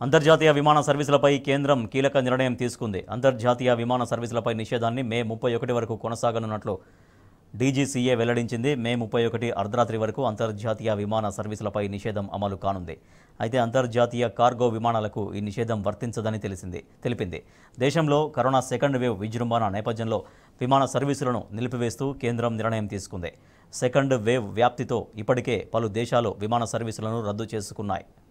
అంతర్జాతీయ విమాన సర్వీసులపై కేంద్రం కీలక నిర్ణయం తీసుకుంది. అంతర్జాతీయ విమాన సర్వీసులపై నిషేధాన్ని మే 31 వరకు కొనసాగనున్నట్లు DGCA వెల్లడించింది. మే 31 అర్ధరాత్రి వరకు అంతర్జాతీయ విమాన సర్వీసులపై నిషేధం అమలు కానుంది. అయితే అంతర్జాతీయ కార్గో విమానాలకు ఈ నిషేధం వర్తించదని తెలిపింది. దేశంలో కరోనా సెకండ్ వేవ్ విజృంభణ నేపథ్యంలో విమాన సర్వీసులను నిలిపివేస్తూ కేంద్రం నిర్ణయం తీసుకుంది. సెకండ్ వేవ్ వ్యాప్తితో ఇప్పటికే పలు దేశాలు విమాన సర్వీసులను రద్దు చేసుకున్నాయి.